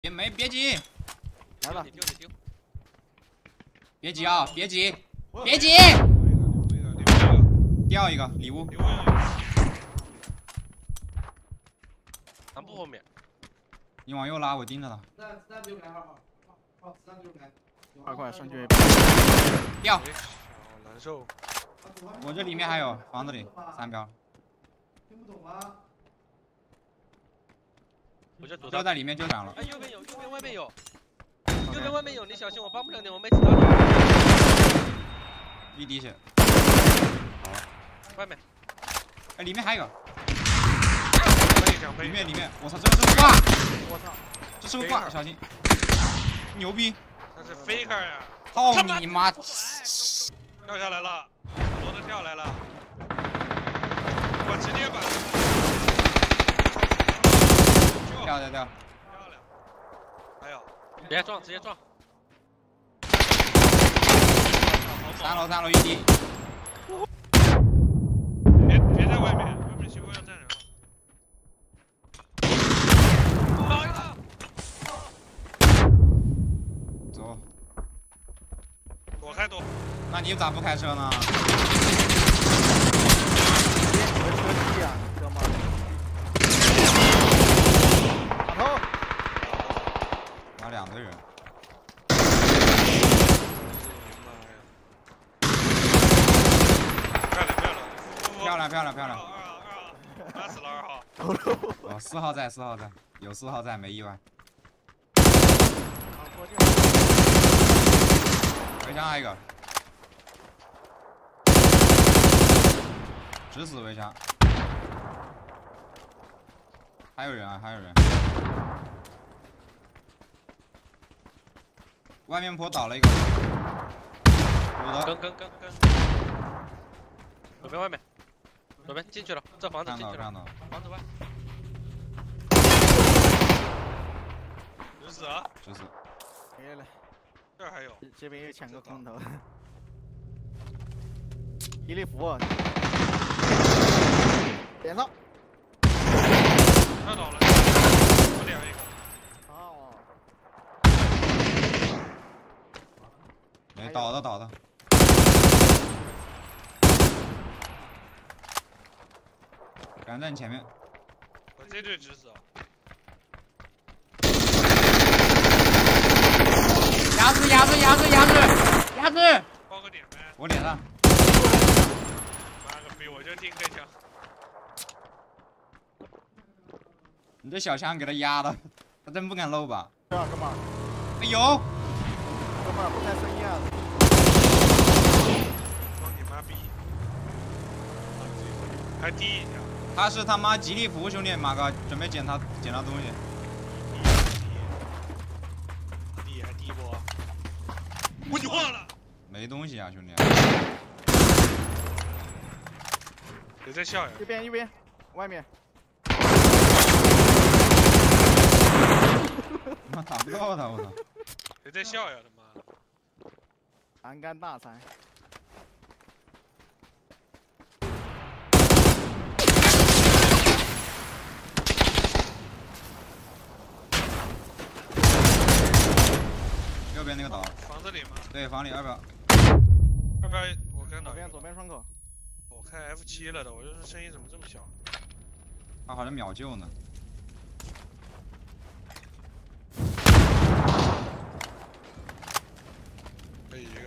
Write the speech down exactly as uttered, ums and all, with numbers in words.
别没别急， 来吧， 你丢你丢， 别急啊，别急，别急，掉一个礼物。 南部后面。 你往右拉，我盯着他。 二块上去。 掉。 好难受。 我这里面还有房子里三标。 听不懂啊？ 我这躲就在里面就闪了。 哎，右边有，右边外面有，右边外面有，你小心，我帮不了你，我没子弹。 一滴血。好。 外面。 哎，里面还有。 里面里面，我操，这个是个挂！ 我操， 这是个挂，小心！牛逼！ 那是 faker 呀！ 操你妈！ 掉下来了，罗德掉来了，我直接把。 掉掉掉！ 漂亮！还有，直接撞，直接撞！ 三楼三楼一滴。 别别在外面，外面西风要站人了。 走， 躲开躲。 那你咋不开车呢？ 你们车技啊，哥们儿！打头！ 打两个人。漂亮漂亮漂亮！ 打死了二号。 哦，四号在，四号在，有四号在，没意外。 围墙还有一个，直死围墙，还有人啊，还有人。外面坡倒了一个，补的。 跟跟跟跟。左边外面，左边进去了，这房子进去了。 看到房子外。直死啊！ 直死。 没了。 这还有， 这边又抢个空投，伊利福，点上， 他倒了，我点了一个， 哦， 哎，倒的倒的，敢在你前面， 我这队直死啊！ 压制压制压制压制压制！ 报个点呗。 我脸上。 妈个逼！我就听个枪。 你这小枪给他压的，他真不敢露吧？ 这样哥们儿。 哎呦！ 哥们儿不开声音啊！ 装你妈逼！还低一下。 他是他妈吉利服兄弟，马哥准备捡他捡他东西。 我你忘了， 没东西啊，兄弟。 谁在笑呀？ 右边右边，外面。 妈打不到他，我操！ 谁在笑呀？他妈的！ 栏杆大餐。 右边那个岛。 房子里吗？ 对，房里二标。 二标，我看到。 左边左边窗口。 我看 F 七了的，我就是声音怎么这么小？ 他好像秒救呢。 可以。